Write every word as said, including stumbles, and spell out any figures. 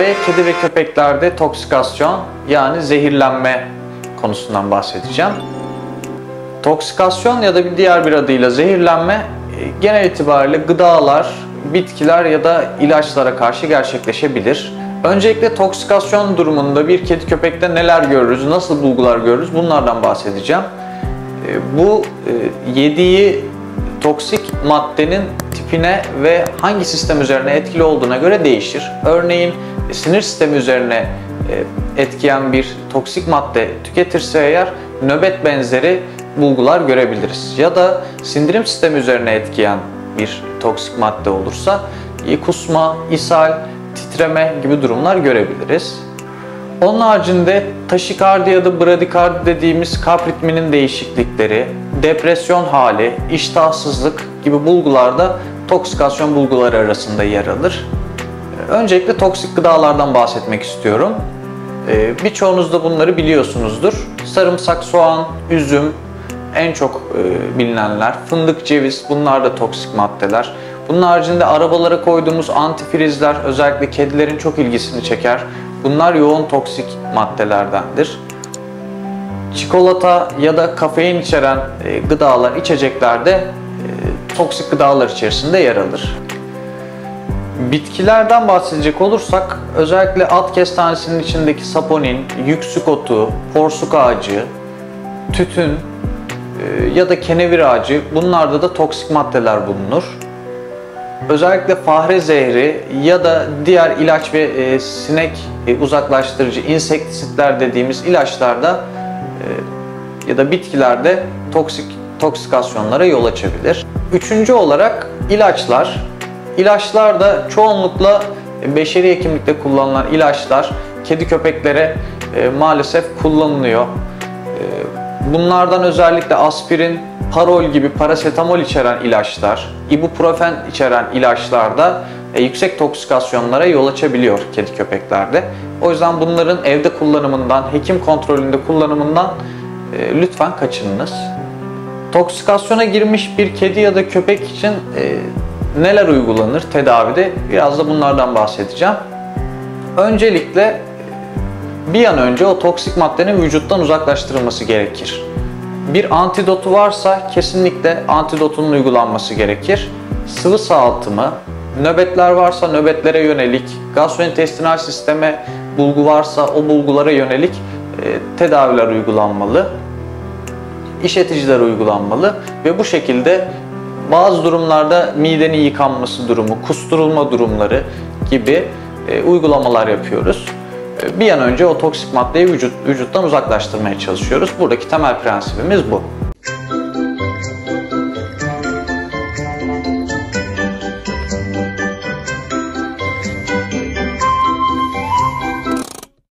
ve kedi ve köpeklerde toksikasyon yani zehirlenme konusundan bahsedeceğim. Toksikasyon ya da bir diğer bir adıyla zehirlenme genel itibariyle gıdalar, bitkiler ya da ilaçlara karşı gerçekleşebilir. Öncelikle toksikasyon durumunda bir kedi köpekte neler görürüz, nasıl bulgular görürüz bunlardan bahsedeceğim. Bu yediği toksik maddenin tipine ve hangi sistem üzerine etkili olduğuna göre değişir. Örneğin sinir sistemi üzerine etkileyen bir toksik madde tüketirse eğer nöbet benzeri bulgular görebiliriz. Ya da sindirim sistemi üzerine etkileyen bir toksik madde olursa kusma, ishal, titreme gibi durumlar görebiliriz. Onun haricinde taşikardi ya da bradikardi dediğimiz kalp ritminin değişiklikleri, depresyon hali, iştahsızlık gibi bulgularda toksikasyon bulguları arasında yer alır. Öncelikle toksik gıdalardan bahsetmek istiyorum. Birçoğunuz da bunları biliyorsunuzdur. Sarımsak, soğan, üzüm en çok bilinenler. Fındık, ceviz bunlar da toksik maddeler. Bunun haricinde arabalara koyduğumuz antifrizler özellikle kedilerin çok ilgisini çeker. Bunlar yoğun toksik maddelerdendir. Çikolata ya da kafein içeren gıdalar, içecekler de toksik gıdalar içerisinde yer alır. Bitkilerden bahsedecek olursak özellikle at kestanesinin içindeki saponin, yüksük otu, porsuk ağacı, tütün ya da kenevir ağacı bunlarda da toksik maddeler bulunur. Özellikle fare zehri ya da diğer ilaç ve e, sinek e, uzaklaştırıcı insektisitler dediğimiz ilaçlarda e, ya da bitkilerde toksik toksikasyonlara yol açabilir. Üçüncü olarak ilaçlar. İlaçlar da çoğunlukla beşeri hekimlikte kullanılan ilaçlar kedi köpeklere e, maalesef kullanılıyor. E, bunlardan özellikle aspirin, parol gibi parasetamol içeren ilaçlar, ibuprofen içeren ilaçlarda e, yüksek toksikasyonlara yol açabiliyor kedi köpeklerde. O yüzden bunların evde kullanımından, hekim kontrolünde kullanımından e, lütfen kaçınınız. Toksikasyona girmiş bir kedi ya da köpek için e, neler uygulanır tedavide? Biraz da bunlardan bahsedeceğim. Öncelikle bir an önce o toksik maddenin vücuttan uzaklaştırılması gerekir. Bir antidotu varsa kesinlikle antidotunun uygulanması gerekir. Sıvı sağaltımı, nöbetler varsa nöbetlere yönelik, gastrointestinal sisteme bulgu varsa o bulgulara yönelik e, tedaviler uygulanmalı. İşleticiler uygulanmalı ve bu şekilde bazı durumlarda midenin yıkanması durumu, kusturulma durumları gibi e, uygulamalar yapıyoruz. Bir an önce o toksik maddeyi vücut, vücuttan uzaklaştırmaya çalışıyoruz. Buradaki temel prensibimiz bu.